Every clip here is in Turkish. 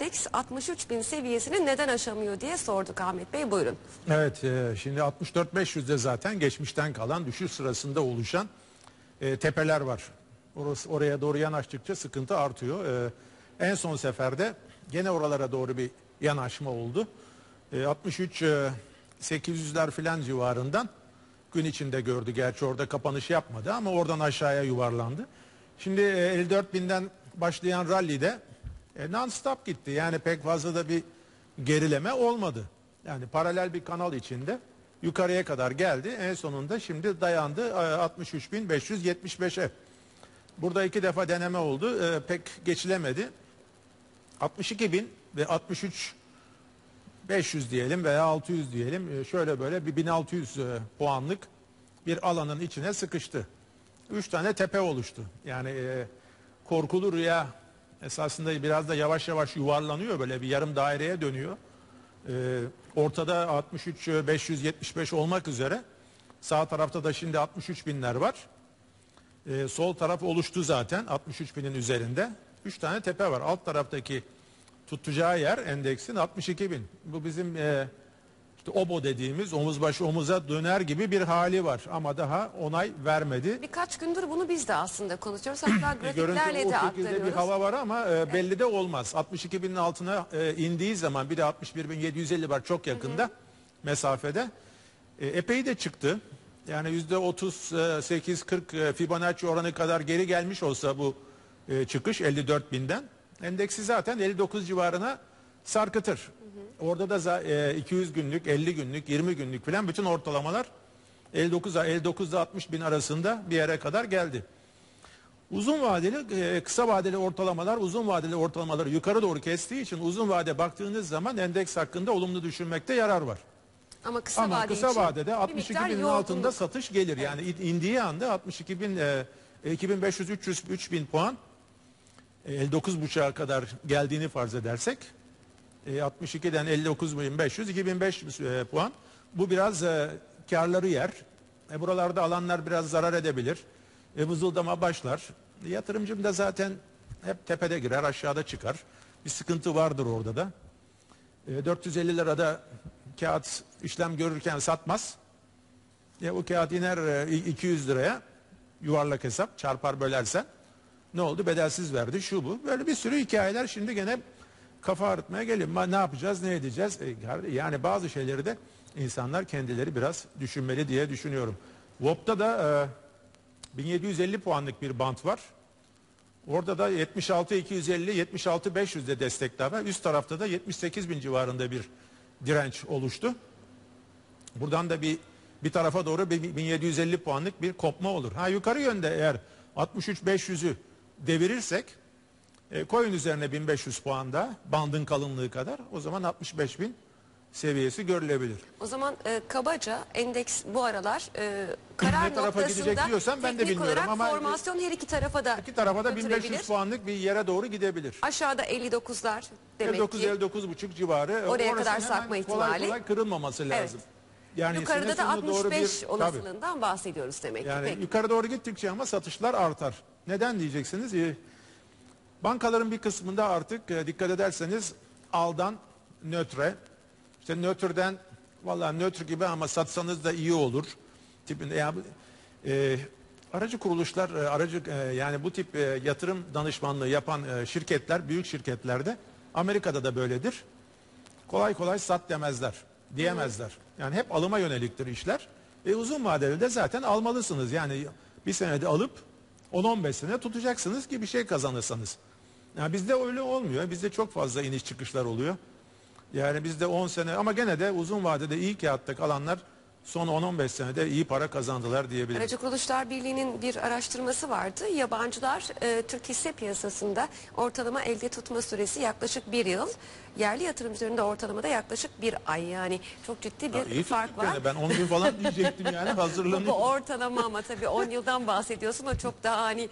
endeks 63.000 seviyesini neden aşamıyor diye sorduk Ahmet Bey, buyurun. Evet, şimdi 64.500'de zaten geçmişten kalan düşüş sırasında oluşan tepeler var. Oraya doğru yanaştıkça sıkıntı artıyor. En son seferde gene oralara doğru bir yanaşma oldu. 63.800'ler filan civarından gün içinde gördü. Gerçi orada kapanış yapmadı ama oradan aşağıya yuvarlandı. Şimdi 54.000'den başlayan rallide non-stop gitti. Yani pek fazla da bir gerileme olmadı. Yani paralel bir kanal içinde yukarıya kadar geldi. En sonunda şimdi dayandı 63.575'e. Burada 2 defa deneme oldu. Pek geçilemedi. 62.000 ve 63.500 diyelim veya 600 diyelim. Şöyle böyle bir 1600 puanlık bir alanın içine sıkıştı. 3 tane tepe oluştu. Yani korkulu rüya esasında biraz da yavaş yavaş yuvarlanıyor, böyle bir yarım daireye dönüyor. Ortada 63.575 olmak üzere, sağ tarafta da şimdi 63.000'ler var. Sol taraf oluştu zaten 63.000'in üzerinde. 3 tane tepe var. Alt taraftaki tutacağı yer endeksin 62.000. Bu bizim işte OBO dediğimiz omuz başı omuza döner gibi bir hali var ama daha onay vermedi. Birkaç gündür bunu biz de aslında konuşuyoruz. Hatta grafiklerle de o şekilde aktarıyoruz. bir hava var ama belli de olmaz. 62.000'in altına indiği zaman, bir de 61.750 var çok yakında mesafede. Epey de çıktı. Yani %38-40 Fibonacci oranı kadar geri gelmiş olsa bu çıkış 54.000'den, endeksi zaten 59 civarına sarkıtır. Orada da 200 günlük, 50 günlük, 20 günlük falan bütün ortalamalar 59'da 60.000 arasında bir yere kadar geldi. Uzun vadeli, kısa vadeli ortalamalar uzun vadeli ortalamaları yukarı doğru kestiği için uzun vade baktığınız zaman endeks hakkında olumlu düşünmekte yarar var. Ama kısa vadede 62.000'in altında satış gelir. Evet. Yani indiği anda 62.000, 2.500, 300, 3.000 puan 59.5'a kadar geldiğini farz edersek 62'den 59.500, 2.500 puan. Bu biraz karları yer. Buralarda alanlar biraz zarar edebilir. Vızıldama başlar. Yatırımcım da zaten hep tepede girer, aşağıda çıkar. Bir sıkıntı vardır orada da. 450 lirada kağıt işlem görürken satmaz. O kağıt iner 200 liraya, yuvarlak hesap, çarpar bölersen. Ne oldu? Bedelsiz verdi, şu bu. Böyle bir sürü hikayeler şimdi gene kafa ağrıtmaya geliyor. Ne yapacağız, ne edeceğiz? Yani bazı şeyleri de insanlar kendileri biraz düşünmeli diye düşünüyorum. WOP'ta da 1750 puanlık bir bant var. Orada da 76.250, 76.500'de destekler var. Üst tarafta da 78.000 civarında bir direnç oluştu. Buradan da bir tarafa doğru 1750 puanlık bir kopma olur. Yukarı yönde eğer 63.500'ü devirirsek, koyun üzerine 1500 puan da bandın kalınlığı kadar, o zaman 65.000 seviyesi görülebilir. O zaman kabaca endeks bu aralar karar ne tarafa gidecek noktasında diyorsan ben de teknik bilmiyorum olarak ama formasyon her iki tarafa da götürebilir. 1500 puanlık bir yere doğru gidebilir. Aşağıda 59'lar demek 59 ki 59,5 civarı. oraya kadar Orası sarkma hemen ihtimali. kolay kırılmaması lazım. Evet. Yani Yukarıda da sene sonu doğru 65 bir, olasılığından bahsediyoruz demek ki. yani Peki. yukarı doğru gittikçe ama satışlar artar. Neden diyeceksiniz? Bankaların bir kısmında artık dikkat ederseniz aldan nötre, işte nötrden vallahi nötr gibi ama satsanız da iyi olur tipinde. Yani aracı kuruluşlar, yani bu tip yatırım danışmanlığı yapan şirketler, büyük şirketlerde, Amerika'da da böyledir. Kolay kolay sat demezler, diyemezler. Yani hep alıma yöneliktir işler. Uzun vadeli de zaten almalısınız. Yani bir senede alıp 10-15 sene tutacaksınız ki bir şey kazanırsanız. Yani bizde öyle olmuyor. Bizde çok fazla iniş çıkışlar oluyor. Yani bizde 10 sene ama gene de uzun vadede iyi kağıtta kalanlar son 10-15 senede iyi para kazandılar diyebiliriz. Aracı Kuruluşlar Birliği'nin bir araştırması vardı. Yabancılar Türk hisse piyasasında ortalama elde tutma süresi yaklaşık 1 yıl. Yerli yatırımcıların da ortalamada yaklaşık 1 ay. Yani çok ciddi bir fark var. Ben 10 gün falan diyecektim yani, hazırlanıyorum. Bu ortalama ama tabii 10 yıldan bahsediyorsun, o çok daha hani...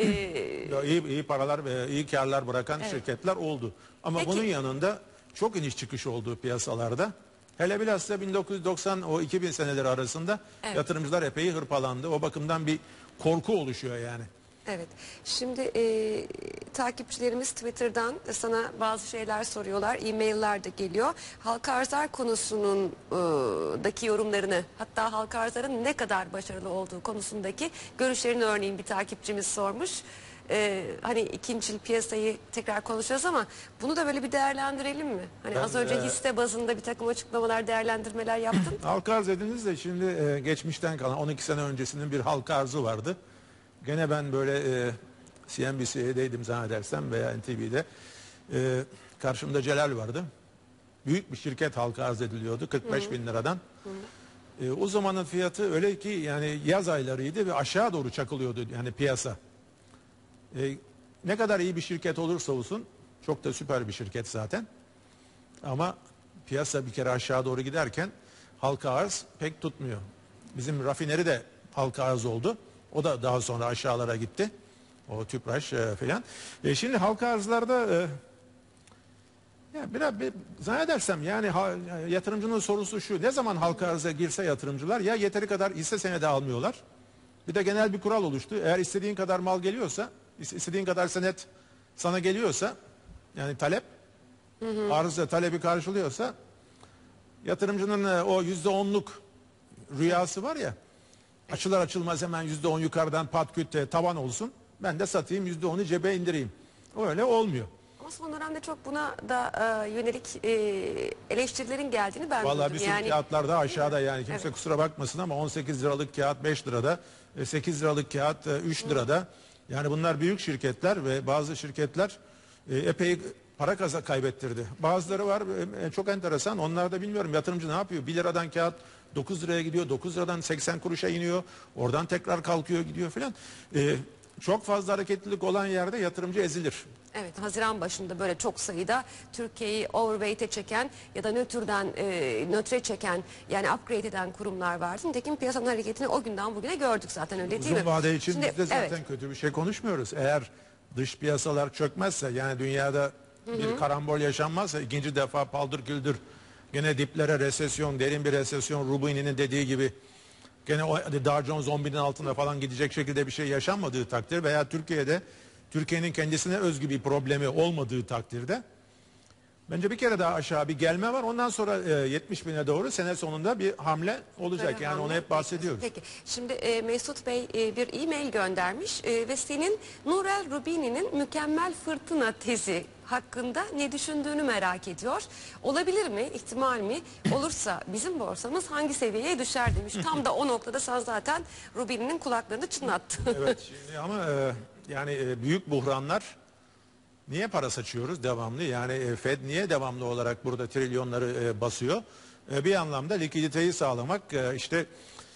iyi paralar ve iyi karlar bırakan şirketler oldu. Ama Peki, bunun yanında çok iniş çıkış olduğu piyasalarda. Hele bilhassa 1990 o 2000 seneleri arasında yatırımcılar epey hırpalandı. O bakımdan bir korku oluşuyor yani. Evet. Şimdi takipçilerimiz Twitter'dan sana bazı şeyler soruyorlar. E-mailler de geliyor. Halka arzlar konusunun daki yorumlarını, hatta halka arzların ne kadar başarılı olduğu konusundaki görüşlerini örneğin bir takipçimiz sormuş. Hani ikincil piyasayı tekrar konuşacağız ama bunu da böyle bir değerlendirelim mi? Hani Ben, az önce hisse bazında bir takım açıklamalar, değerlendirmeler yaptın. Halka arz ediniz de şimdi geçmişten kalan 12 sene öncesinin bir halka arzı vardı. Gene ben böyle CNBC'deydim zannedersem veya NTV'de. Karşımda Celal vardı. Büyük bir şirket halka arz ediliyordu 45 bin liradan. O zamanın fiyatı öyle ki yani yaz aylarıydı ve aşağı doğru çakılıyordu yani piyasa. Ne kadar iyi bir şirket olursa olsun, çok da süper bir şirket zaten. Ama piyasa bir kere aşağı doğru giderken halka arz pek tutmuyor. Bizim rafineri de halka arz oldu. O da daha sonra aşağılara gitti. O Tüpraş falan. Şimdi halka arzlarda ya biraz zannedersem yani yatırımcının sorusu şu: ne zaman halka arza girse yatırımcılar ya yeteri kadar hisse senedi almıyorlar. Bir de genel bir kural oluştu. Eğer istediğin kadar mal geliyorsa, istediğin kadar senet sana geliyorsa, yani talep, arzı talebi karşılıyorsa, yatırımcının o %10'luk rüyası var ya, açılır açılmaz hemen %10 yukarıdan pat küt tavan olsun, ben de satayım %10'u cebe indireyim. O öyle olmuyor. Ama son dönemde çok buna da yönelik eleştirilerin geldiğini ben Vallahi duydum. bir sürü Yani kağıtlarda aşağıda, yani kimse Evet. kusura bakmasın ama 18 liralık kağıt 5 lirada, 8 liralık kağıt 3 lirada. Yani bunlar büyük şirketler ve bazı şirketler epey para kaybettirdi. Bazıları var çok enteresan, onlar da bilmiyorum yatırımcı ne yapıyor. 1 liradan kağıt 9 liraya gidiyor, 9 liradan 80 kuruşa iniyor, oradan tekrar kalkıyor gidiyor filan. Çok fazla hareketlilik olan yerde yatırımcı ezilir. Evet, Haziran başında böyle çok sayıda Türkiye'yi overweight'e çeken ya da nötre çeken, yani upgrade eden kurumlar vardı. Nitekim piyasanın hareketini o günden bugüne gördük zaten, öyle değil mi? Uzun vade için Şimdi, biz de zaten evet. kötü bir şey konuşmuyoruz. Eğer dış piyasalar çökmezse, yani dünyada bir karambol yaşanmazsa, ikinci defa paldır küldür gene diplere, resesyon, derin bir resesyon, Rubini'nin dediği gibi gene o Dow Jones 10.000'in altında falan gidecek şekilde bir şey yaşanmadığı takdir veya Türkiye'nin kendisine özgü bir problemi olmadığı takdirde bence bir kere daha aşağı bir gelme var. Ondan sonra 70 bine doğru sene sonunda bir hamle olacak. Böyle Yani onu hamle hep bahsediyoruz. Peki. Şimdi Mesut Bey bir e-mail göndermiş ve senin Nurel Rubini'nin mükemmel fırtına tezi hakkında ne düşündüğünü merak ediyor. Olabilir mi? İhtimal mi? Olursa bizim borsamız hangi seviyeye düşer demiş. Tam da o noktada sen zaten Rubini'nin kulaklarını çınlattın. Evet şimdi ama yani büyük buhranlar, niye para saçıyoruz devamlı? Yani Fed niye devamlı olarak burada trilyonları basıyor? Bir anlamda likiditeyi sağlamak, işte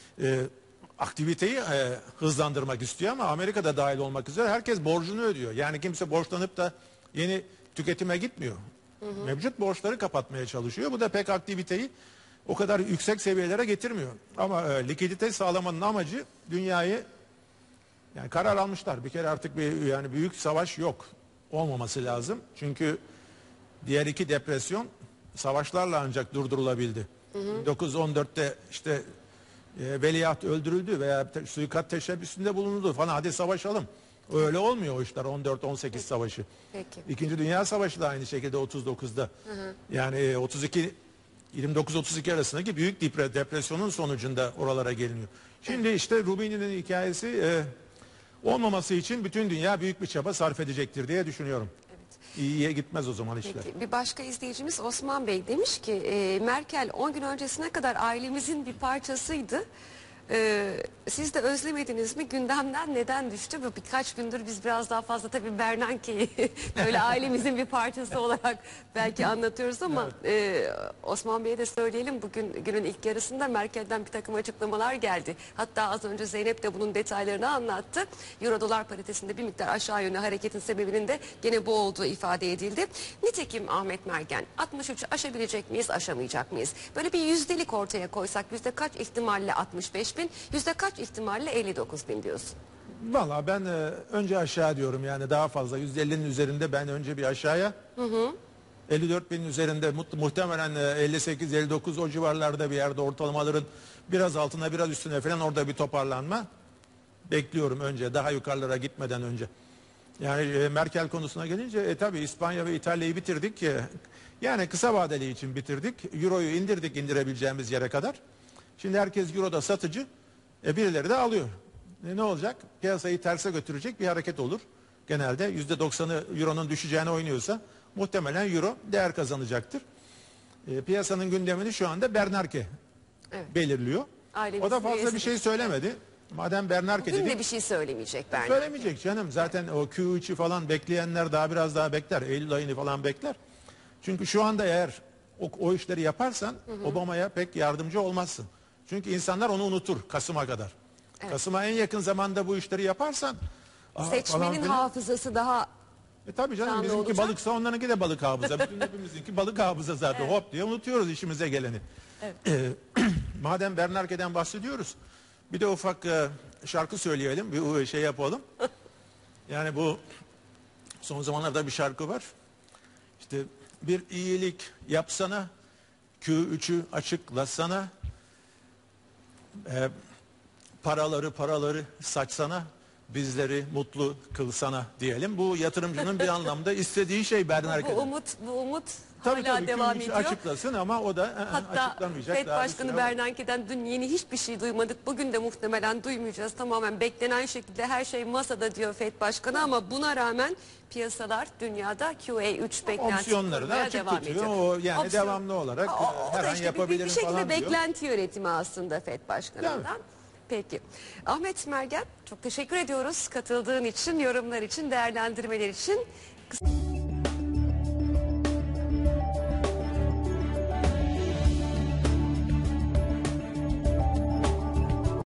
aktiviteyi hızlandırmak istiyor ama Amerika'da dahil olmak üzere herkes borcunu ödüyor. Yani kimse borçlanıp da yeni tüketime gitmiyor. Mevcut borçları kapatmaya çalışıyor. Bu da pek aktiviteyi o kadar yüksek seviyelere getirmiyor. Ama likidite sağlamanın amacı dünyayı, yani karar almışlar. Bir kere artık yani büyük savaş yok. Olmaması lazım. Çünkü diğer iki depresyon savaşlarla ancak durdurulabildi. 1914'te işte veliaht öldürüldü veya suikat teşebbüsünde bulundu falan. Hadi savaşalım. Öyle olmuyor o işler. 14-18 savaşı. Peki. İkinci Dünya Savaşı da aynı şekilde 39'da. Yani 29-32 arasındaki büyük depresyonun sonucunda oralara geliniyor. Şimdi işte Rubini'nin hikayesi olmaması için bütün dünya büyük bir çaba sarf edecektir diye düşünüyorum. İyiye gitmez o zaman işler. Peki, bir başka izleyicimiz Osman Bey demiş ki Merkel 10 gün öncesine kadar ailemizin bir parçasıydı. Siz de özlemediniz mi? Gündemden neden düştü? Bu birkaç gündür biz biraz daha fazla tabii Bernanke'yi böyle ailemizin bir parçası olarak belki anlatıyoruz ama Osman Bey'e de söyleyelim, bugün günün ilk yarısında Merkel'den bir takım açıklamalar geldi. Hatta az önce Zeynep de bunun detaylarını anlattı. Euro dolar paritesinde bir miktar aşağı yönlü hareketin sebebinin de gene bu olduğu ifade edildi. Nitekim Ahmet Mergen 63'ü aşabilecek miyiz, aşamayacak mıyız? Böyle bir yüzdelik ortaya koysak yüzde kaç ihtimalle 65 bin, yüzde kaç ihtimalle 59 bin diyorsun? Valla ben önce aşağı diyorum, yani daha fazla %50'nin üzerinde, ben önce bir aşağıya. 54 binin üzerinde muhtemelen 58-59 o civarlarda bir yerde ortalamaların biraz altına biraz üstüne falan, orada bir toparlanma. bekliyorum önce, daha yukarılara gitmeden önce. Yani Merkel konusuna gelince tabii İspanya ve İtalya'yı bitirdik. Yani kısa vadeli için bitirdik. Euro'yu indirdik indirebileceğimiz yere kadar. Şimdi herkes Euro'da satıcı. Birileri de alıyor. Ne olacak? Piyasayı terse götürecek bir hareket olur. Genelde %90'ı Euro'nun düşeceğine oynuyorsa muhtemelen Euro değer kazanacaktır. Piyasanın gündemini şu anda Bernanke belirliyor. Ailemizin O da fazla üyesi bir şey söylemedi. Madem Bernanke Bugün dedi. de bir şey söylemeyecek Bernanke. Söylemeyecek canım. Zaten o Q3'ü falan bekleyenler daha biraz daha bekler. Eylül ayını falan bekler. Çünkü şu anda eğer o işleri yaparsan Obama'ya pek yardımcı olmazsın. Çünkü insanlar onu unutur Kasım'a kadar. Evet. Kasım'a en yakın zamanda bu işleri yaparsan seçmenin hafızası daha tabii canım, bizimki olacak. balıksa onlarınki de balık hafıza. Bütün hepimizinki balık hafıza zaten. Evet. Hop diye unutuyoruz işimize geleni. Evet. Madem Bernanke'den bahsediyoruz, bir de ufak şarkı söyleyelim, bir şey yapalım. Yani bu son zamanlarda bir şarkı var. İşte bir iyilik yapsana, Q3'ü açıklasana, paraları saçsana, bizleri mutlu kılsana diyelim. Bu yatırımcının bir anlamda istediği şey Bernanke'den. Bu umut Tabii, hala devam Q3'ü ediyor. açıklasın ama o da Hatta açıklamayacak. FED Başkanı Bernanke'den dün yeni hiçbir şey duymadık. Bugün de muhtemelen duymayacağız. Tamamen beklenen şekilde her şey masada diyor FED Başkanı ama buna rağmen piyasalar dünyada QE3 beklentisi opsiyonları da açık devam tutuyor. ediyor. O yani devamlı olarak her an yapabilirim bir şekilde falan diyor. beklenti yönetimi aslında FED Başkanı'ndan. Peki. Ahmet Mergen, çok teşekkür ediyoruz katıldığın için, yorumlar için, değerlendirmeler için.